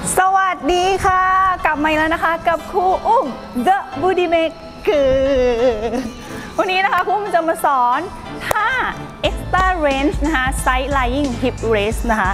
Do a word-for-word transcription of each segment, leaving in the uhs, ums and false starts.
สวัสดีค่ะกลับมาแล้วนะคะกับครูอุ้ม The Booty Maker วันนี้นะคะครูอุ้มจะมาสอนท่า extra range นะคะ side lying hip raise นะคะ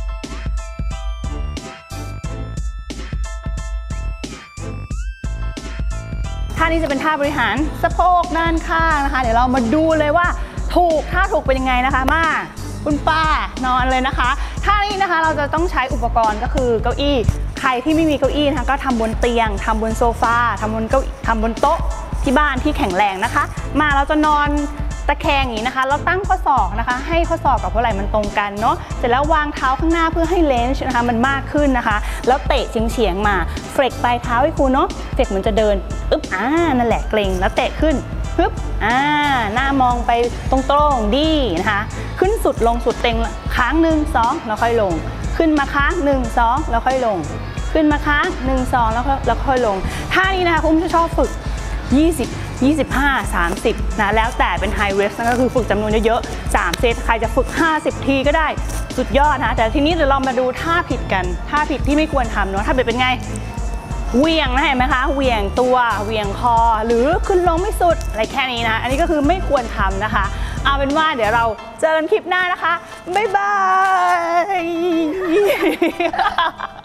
ท่านี้จะเป็นท่าบริหารสะโพกด้านข้างนะคะเดี๋ยวเรามาดูเลยว่าถูกท่าถูกเป็นยังไงนะคะมาคุณป้านอนเลยนะคะท่านี้นะคะเราจะต้องใช้อุปกรณ์ก็คือเก้าอี้ใครที่ไม่มีเก้าอี้นะคะก็ทำบนเตียงทำบนโซฟาทำบนเก้าทำบนโต๊ะที่บ้านที่แข็งแรงนะคะมาเราจะนอนตะแคงอย่างนี้นะคะเราตั้งข้อศอกนะคะให้ข้อศอกกับหัวไหล่มันตรงกันเนาะเสร็จแล้ววางเท้าข้างหน้าเพื่อให้เลนจ์นะคะมันมากขึ้นนะคะแล้วเตะเฉียงๆมาเฟลกปลายเท้าให้ครูเนาะเฟลกเหมือนจะเดินอึ๊บอ่านั่นแหละเกร็งแล้วเตะขึ้นปึ๊บอ่าหน้ามองไปตรงๆดีนะคะขึ้นสุดลงสุดเต็งค้างหนึ่งสองแล้วค่อยลงขึ้นมาค้างหนึ่งสองแล้วค่อยลงขึ้นมาค้างหนึ่งสองแล้วแล้วค่อยลงท่านี้นะคะผมจะชอบฝึกยี่สิบ ยี่สิบห้า สามสิบนะแล้วแต่เป็นไฮเรสก็คือฝึกจำนวนเยอะๆสามเซตใครจะฝึกห้าสิบทีก็ได้สุดยอดนะแต่ทีนี้เดี๋ยวเรามาดูท่าผิดกันท่าผิดที่ไม่ควรทำเนาะท่าผิดเป็นไงเหวี่ยงนะเห็นไหมคะเหวี่ยงตัวเหวี่ยงคอหรือขึ้นลงไม่สุดอะไรแค่นี้นะอันนี้ก็คือไม่ควรทำนะคะเอาเป็นว่าเดี๋ยวเราเจอกันคลิปหน้านะคะบ๊ายบาย